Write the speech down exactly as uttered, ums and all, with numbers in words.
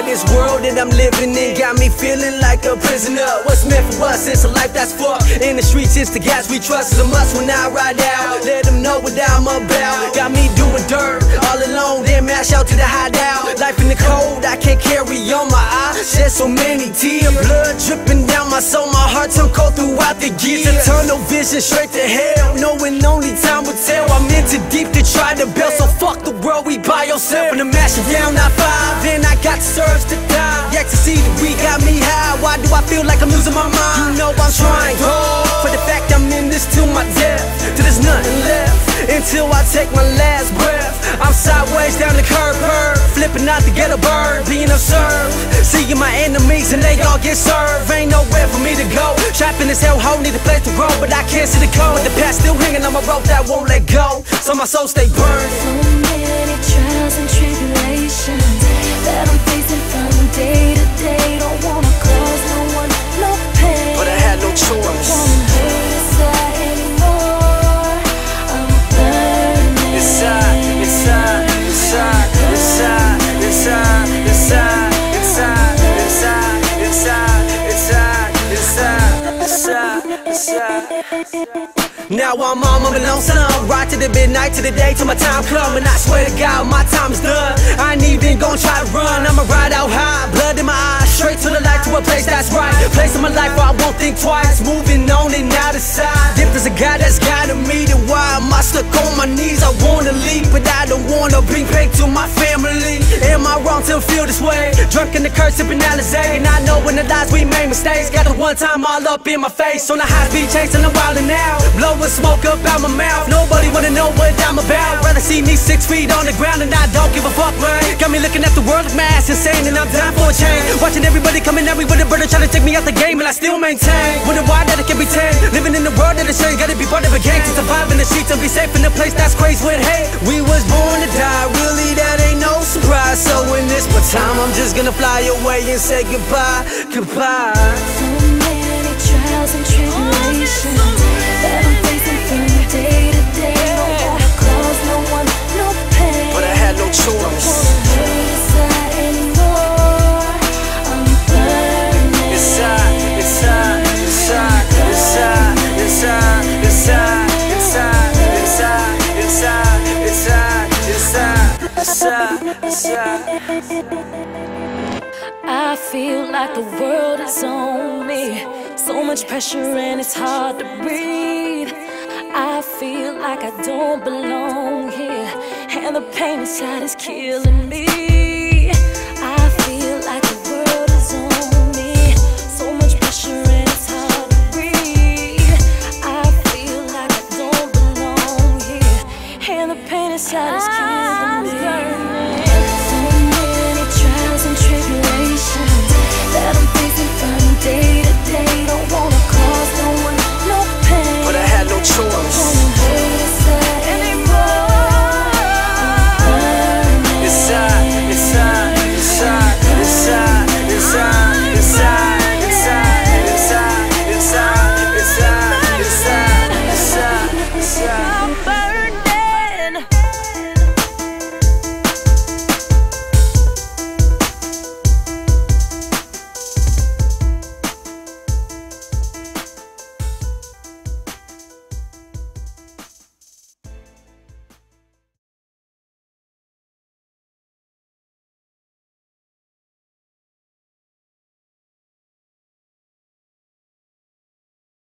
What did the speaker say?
this world that I'm living in got me feeling like a prisoner. What's meant for us is a life that's fucked. In the streets it's the gas we trust. It's a must when I ride out. Let them know what I'm about. Got me doing dirt all alone, then mash out to the hideout. Life in the cold, I can't carry on my eyes. Shed so many tears, blood dripping down my soul. My heart turned cold throughout the years. Eternal vision straight to hell, knowing only time will tell. I'm in too deep to try to bail, so fuck the world, we by yourself. When I'm mashing down I five, then I got the surge to die. The ecstasy that we got me high. Why do I feel like I'm losing my mind? You know I'm trying hard for the fact I'm in this till my death, till there's nothing left, until I take my last breath. I'm sideways down the curb, curb, flipping out the ghetto bird, being absurd, seeing my enemies and they all get served. Ain't nowhere for me to go. Trapped in this hellhole, need a place to grow, but I can't see the code. The past still hanging on my rope that won't let go, so my soul stay burned. So many trials and tribulations that I'm facing from day to day. Don't wanna cause no one no pain, but I had no choice. Don't wanna hurt inside anymore. I'm burning inside, inside, inside, inside, inside, inside, inside, inside, inside, inside, inside, inside, inside. Now I'm on my lonesome, ride to the midnight, to the day, till my time come. And I swear to God, my time is done. I ain't even gonna try to run, I'ma ride out high, blood in my eyes, straight to the light, to a place that's right. Place in my life where I won't think twice, moving on and out of sight. If there's a God that's guiding me, then why am I stuck on my knees? I wanna leave, but I don't wanna bring pain to my family. Am I wrong to feel this way? Drunk in the curse, sipping Alizé, and I know when the lies we made mistakes. Got the one time all up in my face, on a high speed chase and I'm wildin' out, blowing smoke up out my mouth. Nobody wanna know what I'm about. Rather see me six feet on the ground and I don't give a fuck, man. Got me looking at the world like my ass insane, and I'm down for a change. Watching everybody coming at me with a burden, trying to take me out the game, and I still maintain. Wonder why that it can be tamed. Living in the world that is changed, gotta be part of a gang to survive in the streets and be safe in a place that's crazy with hate. We was born to die, really that ain't no surprise. So in this but time, I'm just gonna fly away and say goodbye, goodbye. So many trials and tribulations that I'm facing from day to day. Don't wanna cause no one no pain, but I had no choice. Don't wanna hurt inside anymore. I'm burning inside, inside, inside, inside, inside, inside, inside, inside, inside, inside, inside, inside, inside. I feel like the world is on me. So much pressure and it's hard to breathe. I feel like I don't belong here, and the pain inside is killing me.